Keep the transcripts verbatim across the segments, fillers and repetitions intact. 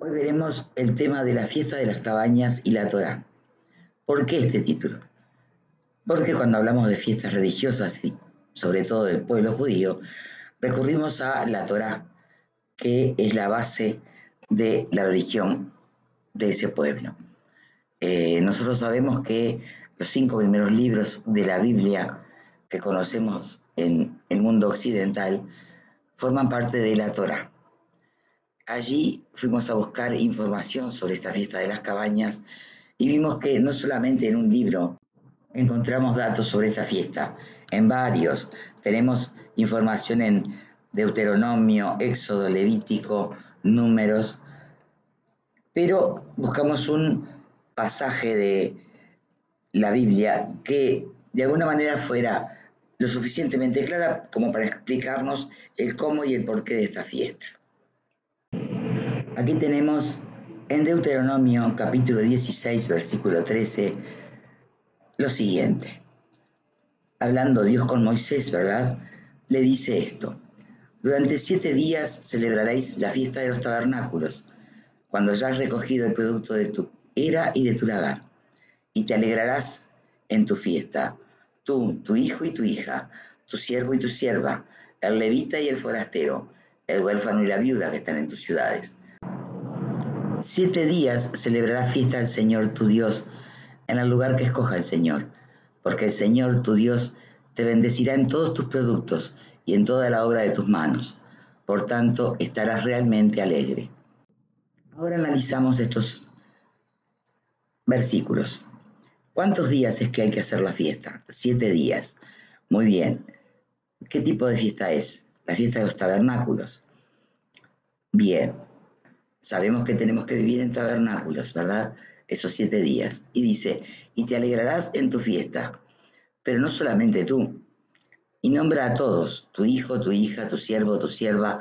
Hoy veremos el tema de la fiesta de las cabañas y la Torá. ¿Por qué este título? Porque cuando hablamos de fiestas religiosas y sobre todo del pueblo judío, recurrimos a la Torá, que es la base de la religión de ese pueblo. Eh, nosotros sabemos que los cinco primeros libros de la Biblia que conocemos en el mundo occidental forman parte de la Torá. Allí fuimos a buscar información sobre esta fiesta de las cabañas y vimos que no solamente en un libro encontramos datos sobre esa fiesta, en varios. Tenemos información en Deuteronomio, Éxodo, Levítico, Números, pero buscamos un pasaje de la Biblia que de alguna manera fuera lo suficientemente clara como para explicarnos el cómo y el porqué de esta fiesta. Aquí tenemos en Deuteronomio capítulo dieciséis, versículo trece, lo siguiente. Hablando Dios con Moisés, ¿verdad? Le dice esto: durante siete días celebraréis la fiesta de los tabernáculos, cuando hayas recogido el producto de tu era y de tu lagar, y te alegrarás en tu fiesta, tú, tu hijo y tu hija, tu siervo y tu sierva, el levita y el forastero, el huérfano y la viuda que están en tus ciudades. Siete días celebrarás fiesta al Señor tu Dios en el lugar que escoja el Señor, porque el Señor tu Dios te bendecirá en todos tus productos y en toda la obra de tus manos. Por tanto, estarás realmente alegre. Ahora analizamos estos versículos. ¿Cuántos días es que hay que hacer la fiesta? Siete días. Muy bien. ¿Qué tipo de fiesta es? La fiesta de los tabernáculos. Bien. Sabemos que tenemos que vivir en tabernáculos, ¿verdad? Esos siete días. Y dice, y te alegrarás en tu fiesta, pero no solamente tú. Y nombra a todos, tu hijo, tu hija, tu siervo, tu sierva,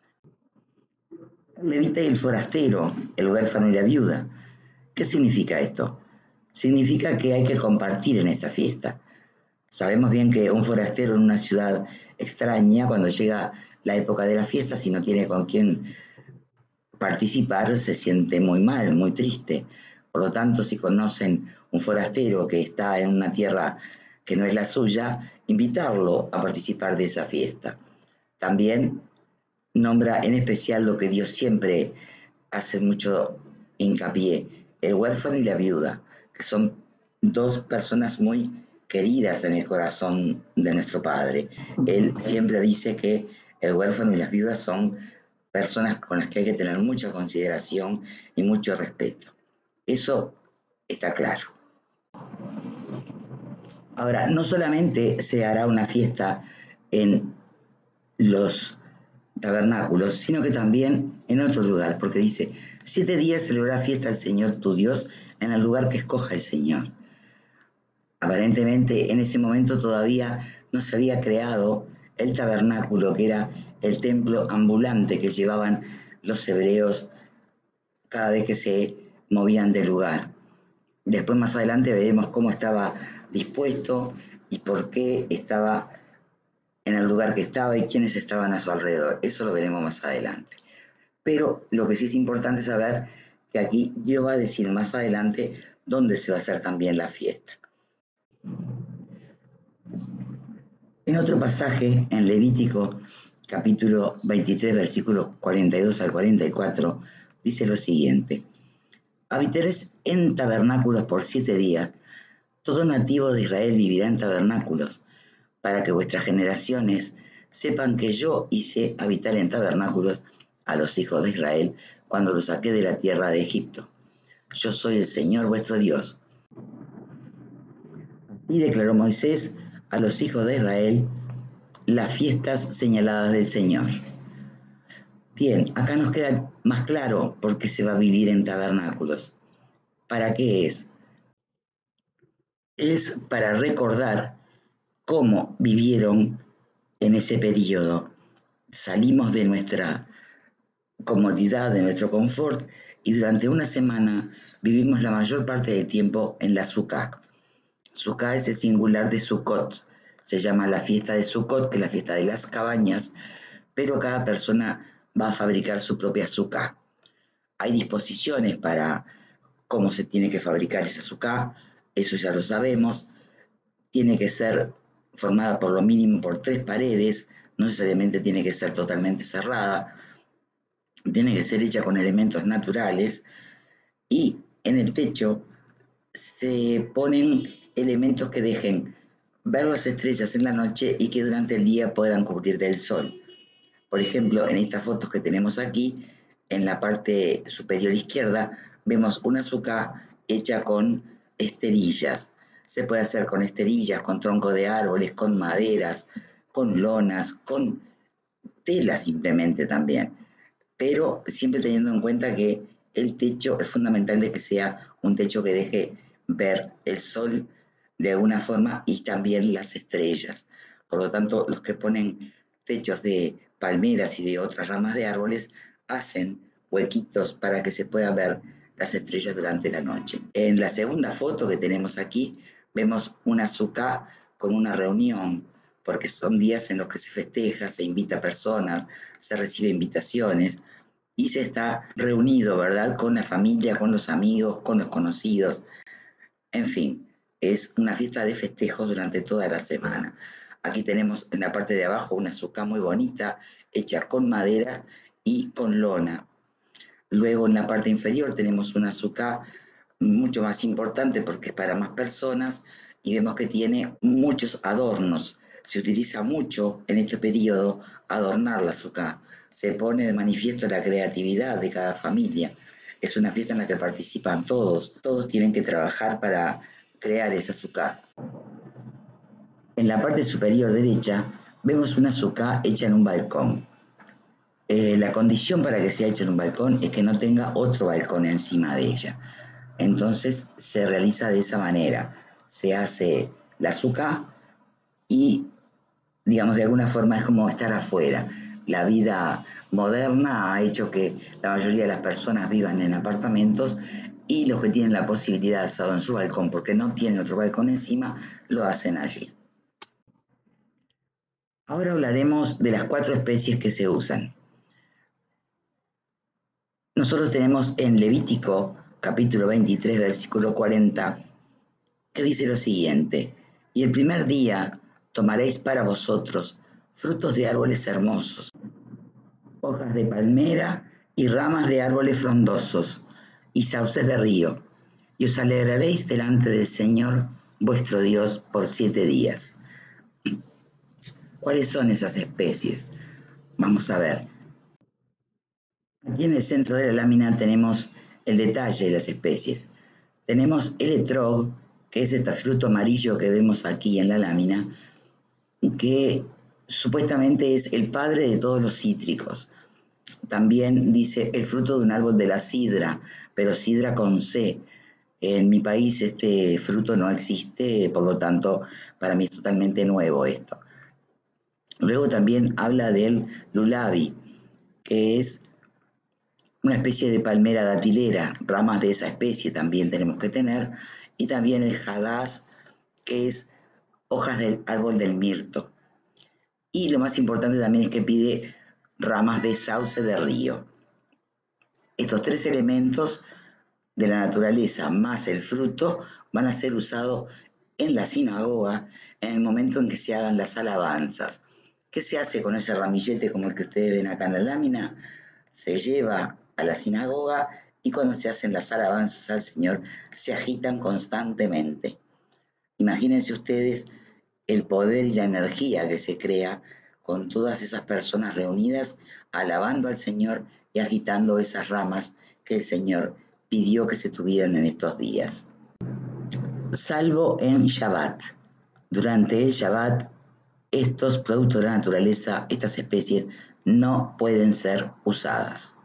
el levita y el forastero, el huérfano y la viuda. ¿Qué significa esto? Significa que hay que compartir en esta fiesta. Sabemos bien que un forastero en una ciudad extraña, cuando llega la época de la fiesta, si no tiene con quién participar, se siente muy mal, muy triste. Por lo tanto, si conocen un forastero que está en una tierra que no es la suya, invitarlo a participar de esa fiesta. También nombra en especial lo que Dios siempre hace mucho hincapié, el huérfano y la viuda, que son dos personas muy queridas en el corazón de nuestro Padre. Él siempre dice que el huérfano y las viudas son personas con las que hay que tener mucha consideración y mucho respeto. Eso está claro. Ahora, no solamente se hará una fiesta en los tabernáculos, sino que también en otro lugar, porque dice, siete días celebrará fiesta al Señor tu Dios en el lugar que escoja el Señor. Aparentemente, en ese momento todavía no se había creado el tabernáculo, que era el templo ambulante que llevaban los hebreos cada vez que se movían del lugar. Después, más adelante, veremos cómo estaba dispuesto y por qué estaba en el lugar que estaba y quiénes estaban a su alrededor. Eso lo veremos más adelante. Pero lo que sí es importante saber que aquí Dios va a decir más adelante dónde se va a hacer también la fiesta. En otro pasaje, en Levítico, capítulo veintitrés, versículos cuarenta y dos al cuarenta y cuatro, dice lo siguiente: habitaréis en tabernáculos por siete días, todo nativo de Israel vivirá en tabernáculos, para que vuestras generaciones sepan que yo hice habitar en tabernáculos a los hijos de Israel cuando los saqué de la tierra de Egipto. Yo soy el Señor vuestro Dios. Y declaró Moisés a los hijos de Israel las fiestas señaladas del Señor. Bien, acá nos queda más claro por qué se va a vivir en tabernáculos. ¿Para qué es? Es para recordar cómo vivieron en ese periodo. Salimos de nuestra comodidad, de nuestro confort, y durante una semana vivimos la mayor parte del tiempo en la Sukkah. Sukkah es el singular de Sukkot. Se llama la fiesta de Sukkot, que es la fiesta de las cabañas, pero cada persona va a fabricar su propia Sukkah. Hay disposiciones para cómo se tiene que fabricar esa suká, eso ya lo sabemos. Tiene que ser formada por lo mínimo por tres paredes, no necesariamente tiene que ser totalmente cerrada, tiene que ser hecha con elementos naturales, y en el techo se ponen elementos que dejen ver las estrellas en la noche y que durante el día puedan cubrir del sol. Por ejemplo, en estas fotos que tenemos aquí, en la parte superior izquierda, vemos una suká hecha con esterillas. Se puede hacer con esterillas, con troncos de árboles, con maderas, con lonas, con tela simplemente también. Pero siempre teniendo en cuenta que el techo es fundamental de que sea un techo que deje ver el sol de alguna forma y también las estrellas. Por lo tanto, los que ponen techos de palmeras y de otras ramas de árboles hacen huequitos para que se pueda ver las estrellas durante la noche. En la segunda foto que tenemos aquí vemos una suká con una reunión, porque son días en los que se festeja, se invita a personas, se recibe invitaciones y se está reunido, ¿verdad?, con la familia, con los amigos, con los conocidos. En fin, es una fiesta de festejos durante toda la semana. Aquí tenemos en la parte de abajo una suká muy bonita, hecha con madera y con lona. Luego en la parte inferior tenemos una suká mucho más importante porque es para más personas y vemos que tiene muchos adornos. Se utiliza mucho en este periodo adornar la suká. Se pone de manifiesto la creatividad de cada familia. Es una fiesta en la que participan todos. Todos tienen que trabajar para crear esa suká. En la parte superior derecha vemos una suká hecha en un balcón. Eh, la condición para que sea hecha en un balcón es que no tenga otro balcón encima de ella. Entonces se realiza de esa manera. Se hace la suká y, digamos, de alguna forma es como estar afuera. La vida moderna ha hecho que la mayoría de las personas vivan en apartamentos y los que tienen la posibilidad de hacerlo en su balcón porque no tienen otro balcón encima, lo hacen allí. Ahora hablaremos de las cuatro especies que se usan. Nosotros tenemos en Levítico, capítulo veintitrés, versículo cuarenta, que dice lo siguiente: y el primer día tomaréis para vosotros frutos de árboles hermosos, hojas de palmera y ramas de árboles frondosos, y sauces de río, y os alegraréis delante del Señor vuestro Dios por siete días. ¿Cuáles son esas especies? Vamos a ver. Aquí en el centro de la lámina tenemos el detalle de las especies. Tenemos el etrog, que es este fruto amarillo que vemos aquí en la lámina, que supuestamente es el padre de todos los cítricos. También dice el fruto de un árbol de la sidra, pero sidra con C. En mi país este fruto no existe, por lo tanto, para mí es totalmente nuevo esto. Luego también habla del lulabi, que es una especie de palmera datilera, ramas de esa especie también tenemos que tener, y también el hadass, que es hojas del árbol del mirto. Y lo más importante también es que pide ramas de sauce de río. Estos tres elementos de la naturaleza más el fruto van a ser usados en la sinagoga en el momento en que se hagan las alabanzas. ¿Qué se hace con ese ramillete como el que ustedes ven acá en la lámina? Se lleva a la sinagoga y cuando se hacen las alabanzas al Señor se agitan constantemente. Imagínense ustedes el poder y la energía que se crea con todas esas personas reunidas alabando al Señor y agitando esas ramas que el Señor pidió que se tuvieran en estos días. Salvo en Shabbat. Durante el Shabbat, estos productos de la naturaleza, estas especies, no pueden ser usadas.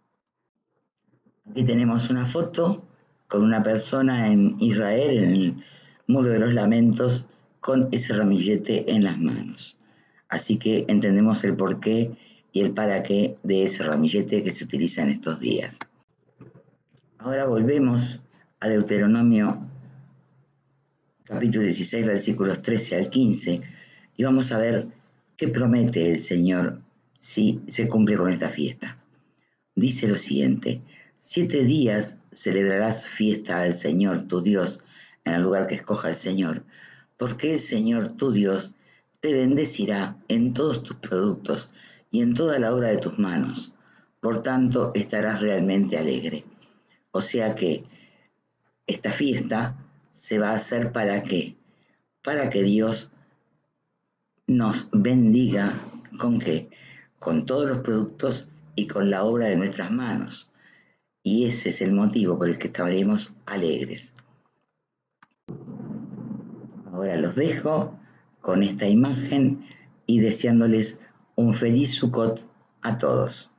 Aquí tenemos una foto con una persona en Israel, en el Muro de los Lamentos, con ese ramillete en las manos. Así que entendemos el porqué y el para qué de ese ramillete que se utiliza en estos días. Ahora volvemos a Deuteronomio capítulo dieciséis, versículos trece al quince, y vamos a ver qué promete el Señor si se cumple con esta fiesta. Dice lo siguiente: Siete días celebrarás fiesta al Señor tu Dios en el lugar que escoja el Señor, porque el Señor tu Dios te bendecirá en todos tus productos y en toda la obra de tus manos. Por tanto, estarás realmente alegre. O sea que esta fiesta se va a hacer ¿para qué? Para que Dios nos bendiga ¿con qué? Con todos los productos y con la obra de nuestras manos. Y ese es el motivo por el que estaremos alegres. Ahora los dejo con esta imagen y deseándoles un feliz Sukkot a todos.